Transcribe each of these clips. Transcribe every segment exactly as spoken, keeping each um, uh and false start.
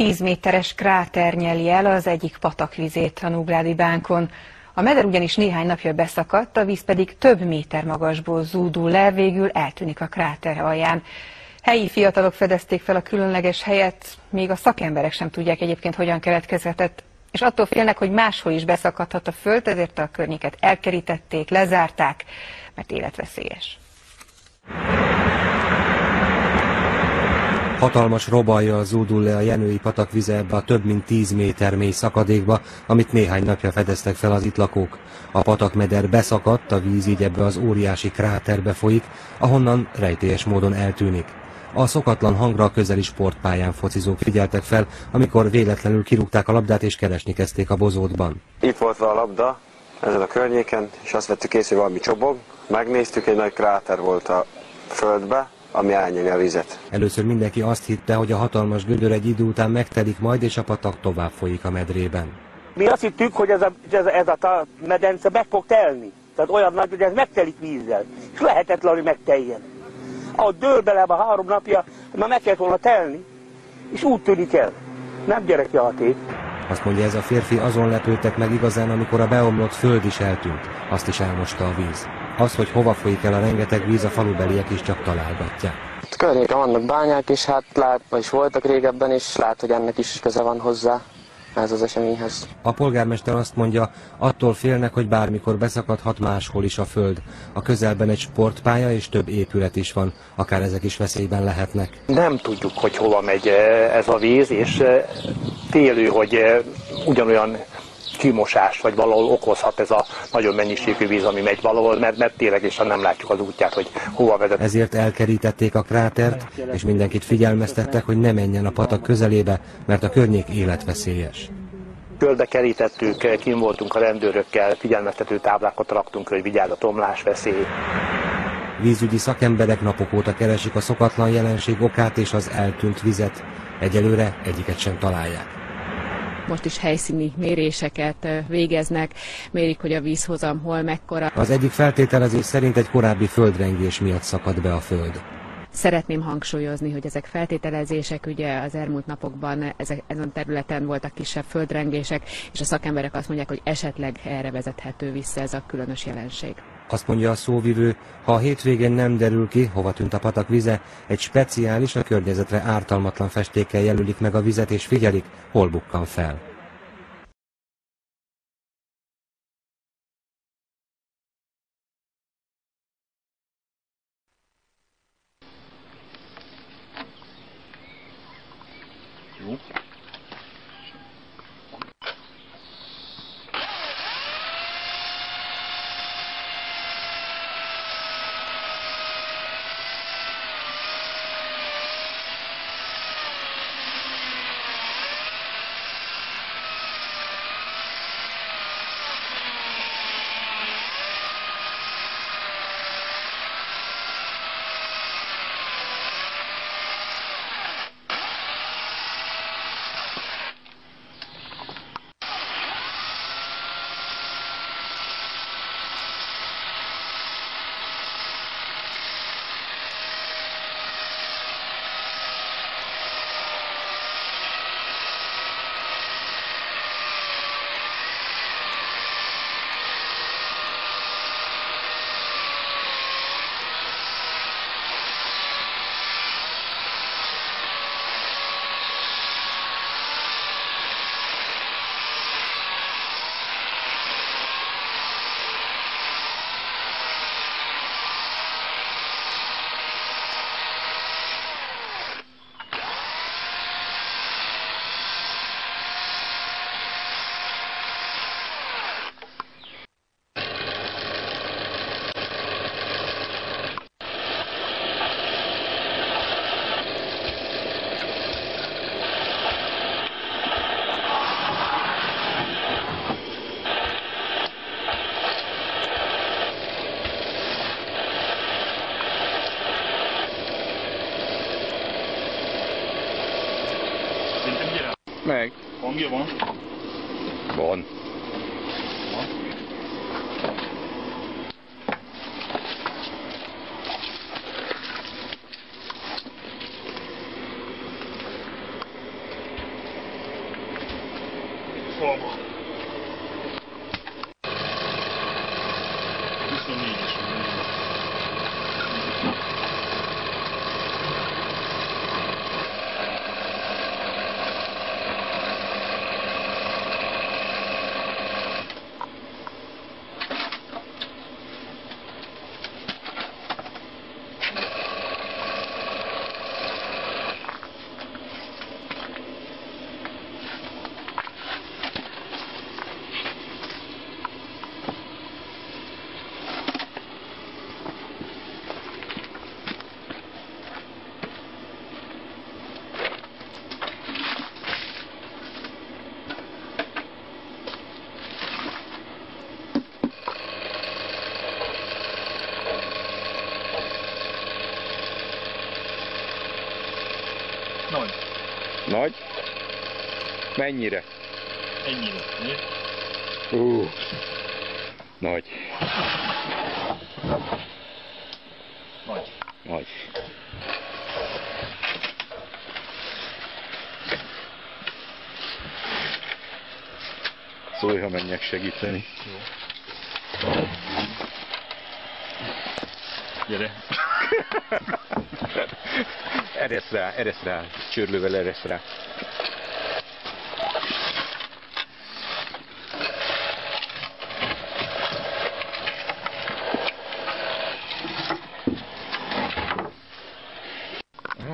tíz méteres kráter nyeli el az egyik patakvizét a Nógrádi Bánkon. A meder ugyanis néhány napja beszakadt, a víz pedig több méter magasból zúdul le, végül eltűnik a kráter alján. Helyi fiatalok fedezték fel a különleges helyet, még a szakemberek sem tudják egyébként, hogyan keletkezhetett, és attól félnek, hogy máshol is beszakadhat a föld, ezért a környéket elkerítették, lezárták, mert életveszélyes. Hatalmas robajjal zúdul le a Jenői patak vize ebbe a több mint tíz méter mély szakadékba, amit néhány napja fedeztek fel az itt lakók. A patakmeder beszakadt, a víz így ebbe az óriási kráterbe folyik, ahonnan rejtélyes módon eltűnik. A szokatlan hangra a közeli sportpályán focizók figyeltek fel, amikor véletlenül kirúgták a labdát és keresni kezdték a bozótban. Itt volt a labda, ezen a környéken, és azt vettük észre, hogy valami csobog. Megnéztük, egy nagy kráter volt a földbe, ami elnyeli a vizet. Először mindenki azt hitte, hogy a hatalmas gödör egy idő után megtelik majd, és a patak tovább folyik a medrében. Mi azt hittük, hogy ez a, ez a, ez a medence meg fog telni. Tehát olyan nagy, hogy ez megtelik vízzel. És lehetetlen, hogy megteljen. Ahogy dől bele a három napja, már meg kellett volna telni, és úgy tűnik el. Nem gyerekjáték. Azt mondja, ez a férfi, azon lepődtek meg igazán, amikor a beomlott föld is eltűnt. Azt is elmosta a víz. Az, hogy hova folyik el a rengeteg víz, a falubeliek is csak találgatják. Környéken vannak bányák is, hát lát, vagyis voltak régebben, és lát, hogy ennek is köze van hozzá ez az eseményhez. A polgármester azt mondja, attól félnek, hogy bármikor beszakadhat máshol is a föld. A közelben egy sportpálya és több épület is van, akár ezek is veszélyben lehetnek. Nem tudjuk, hogy hova megy ez a víz, és félő, hogy ugyanolyan kimosás, vagy valahol okozhat ez a nagyon mennyiségű víz, ami megy valahol, mert, mert tényleg és nem látjuk az útját, hogy hova vezet. Ezért elkerítették a krátert, és mindenkit figyelmeztettek, hogy ne menjen a patak közelébe, mert a környék életveszélyes. Körbe kerítettük, kim voltunk a rendőrökkel, figyelmeztető táblákat raktunk, hogy vigyázz a tomlás veszély. Vízügyi szakemberek napok óta keresik a szokatlan jelenség okát és az eltűnt vizet. Egyelőre egyiket sem találják. Most is helyszíni méréseket végeznek, mérik, hogy a vízhozam hol mekkora. Az egyik feltételezés szerint egy korábbi földrengés miatt szakadt be a föld. Szeretném hangsúlyozni, hogy ezek feltételezések, ugye az elmúlt napokban ezek, ezen a területen voltak kisebb földrengések, és a szakemberek azt mondják, hogy esetleg erre vezethető vissza ez a különös jelenség. Azt mondja a szóvivő, ha a hétvégén nem derül ki, hova tűnt a patak vize, egy speciális, a környezetre ártalmatlan festékkel jelölik meg a vizet és figyelik, hol bukkan fel. Jó. Meg. Hangja van? Van. falba. huszonnégyes. Nagy. Nagy? Mennyire? Ennyire. Mi? Uh, nagy. Nagy. Nagy. Szólj, ha menjek segíteni. Jó. Gyere. Eresz rá, eresz rá, csörlővel eresz rá. Aha.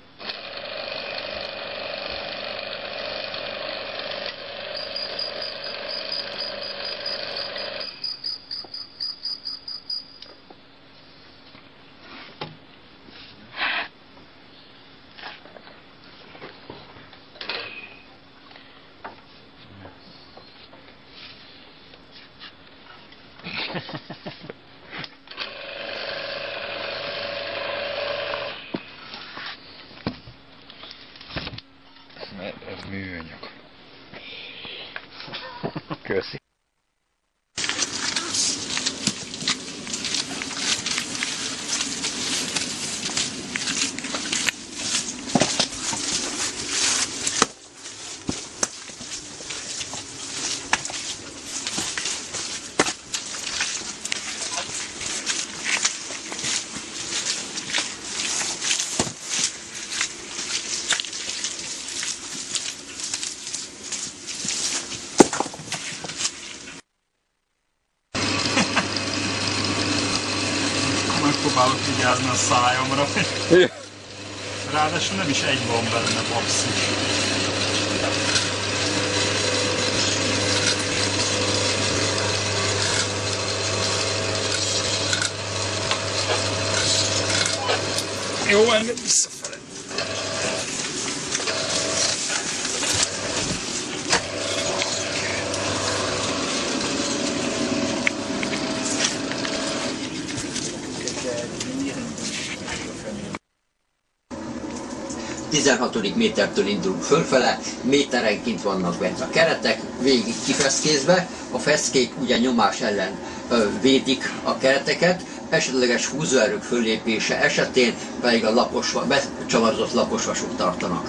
Mert ez műanyag. Köszi. Megpróbálok vigyázni a szájamra. Ráadásul nem is egy van benne, basszus. Jó, engedd visszafele. tizenhatodik métertől indulunk fölfele, méterenként vannak bent a keretek, végig kifeszkézve, a feszkék ugye nyomás ellen ö, védik a kereteket, esetleges húzóerők föllépése esetén pedig a lapos, becsavarozott laposvasok tartanak.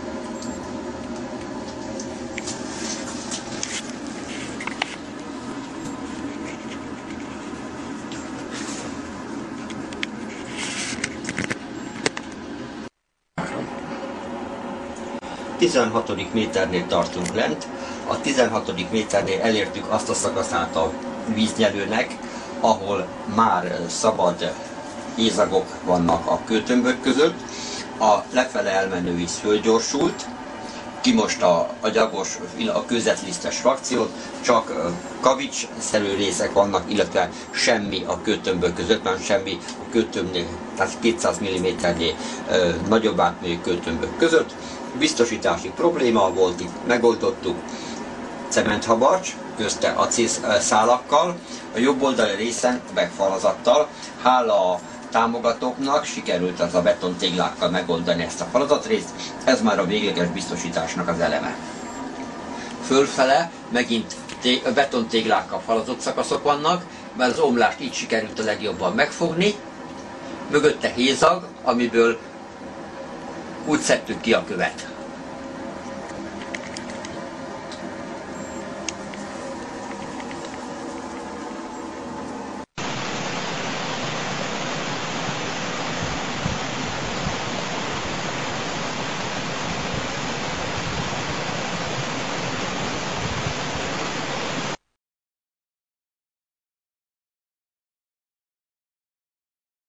tizenhatodik méternél tartunk lent, a tizenhatodik méternél elértük azt a szakaszát a víznyelőnek, ahol már szabad hézagok vannak a kőtömbök között, a lefele elmenő víz fölgyorsult, kimosta a gyagos, a kőzetlisztes frakciót, csak kavics-szerű részek vannak, illetve semmi a kőtömbök között, mert semmi a kőtömbnél, tehát kétszáz milliméternél nagyobb átmérőjű kőtömbök között. Biztosítási probléma volt, itt megoldottuk, cementhabarcs, közte acélszálakkal, a jobb oldali részen üvegfalazattal. Hála a támogatóknak sikerült az a betontéglákkal megoldani ezt a falazatrészt, ez már a végleges biztosításnak az eleme. Fölfele megint betontéglákkal falazott szakaszok vannak, mert az omlást így sikerült a legjobban megfogni, mögötte hézag, amiből úgy szedtük ki a követ.